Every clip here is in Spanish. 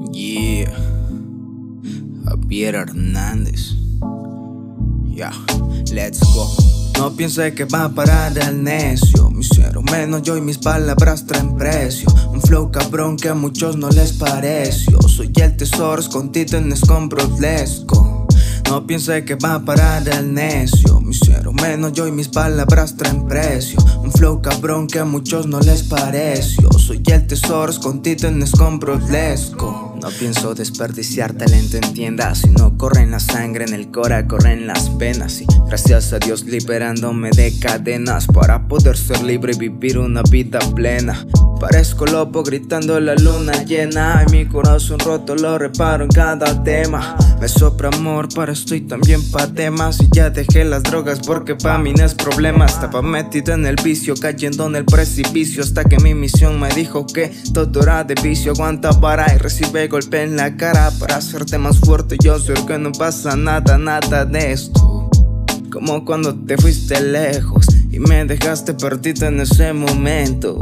Yeah, Javier Hernández. Yeah, let's go. No piense que va a parar el necio. Me hicieron menos yo y mis palabras traen precio. Un flow cabrón que a muchos no les pareció. Soy el tesoro escondido en escombros lesco. No piense que va a parar el necio. Me hicieron menos yo y mis palabras traen precio. Un flow cabrón que a muchos no les pareció. Soy el tesoro escondido en escombros lesco. No pienso desperdiciar talento, entienda. Si no corre en la sangre, en el cora corren las penas. Y gracias a Dios liberándome de cadenas para poder ser libre y vivir una vida plena. Parezco lobo gritando la luna llena y mi corazón roto lo reparo en cada tema. Me sopra amor para esto y también pa' temas. Y ya dejé las drogas porque pa' mí no es problema. Estaba metido en el vicio, cayendo en el precipicio, hasta que mi misión me dijo que todo era de vicio. Aguanta vara y recibe golpe en la cara para hacerte más fuerte. Yo sé que no pasa nada, nada de esto. Como cuando te fuiste lejos y me dejaste perdido en ese momento.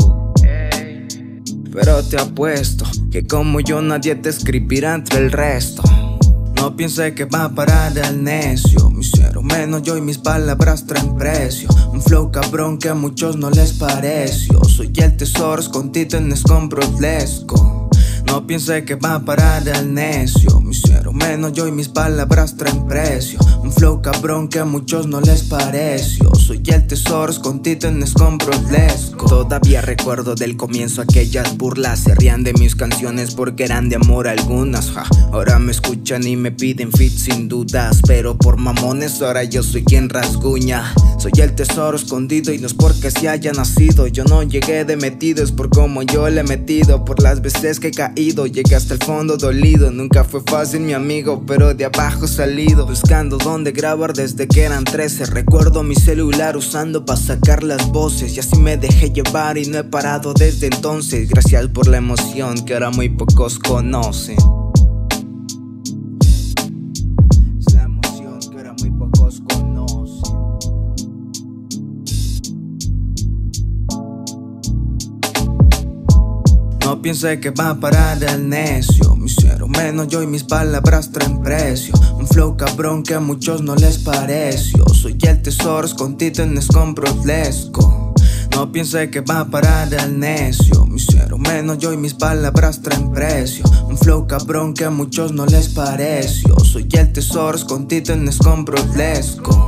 Pero te apuesto que como yo nadie te escribirá entre el resto. No piense que va a parar el necio. Me hicieron menos yo y mis palabras traen precio. Un flow cabrón que a muchos no les pareció. Soy el tesoro escondido en escombros lesco. No piense que va a parar el necio. Me hicieron menos yo y mis palabras traen precio. Un flow cabrón que a muchos no les pareció. Soy el tesoro escondido en escombros lesco. Todavía recuerdo del comienzo aquellas burlas. Se rían de mis canciones porque eran de amor algunas, ja. Ahora me escuchan y me piden fit sin dudas, pero por mamones ahora yo soy quien rasguña. Soy el tesoro escondido y no es porque se haya nacido. Yo no llegué de metido, es por como yo le he metido. Por las veces que he caído, llegué hasta el fondo dolido. Nunca fue fácil mi amigo, pero de abajo he salido. Buscando dónde grabar desde que eran 13. Recuerdo mi celular usando para sacar las voces. Y así me dejé llevar y no he parado desde entonces. Gracias por la emoción que ahora muy pocos conocen. Es la emoción que ahora muy pocos conocen. No piense que va a parar el necio. Me hicieron menos yo y mis palabras traen precio. Un flow cabrón que a muchos no les pareció. Soy el tesoro escondido en escombros lesco. No piense que va a parar el necio. Me hicieron menos yo y mis palabras traen precio. Un flow cabrón que a muchos no les pareció. Soy el tesoro escondido en escombros lesco.